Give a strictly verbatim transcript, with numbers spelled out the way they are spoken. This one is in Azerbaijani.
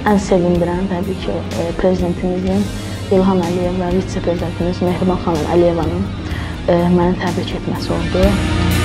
ən sevindirən təbii ki, prezidentimizin İlham Əliyev və vitse-prezidentimiz Mehriban xanım Əliyevanın məni təbrik etməsi oldu.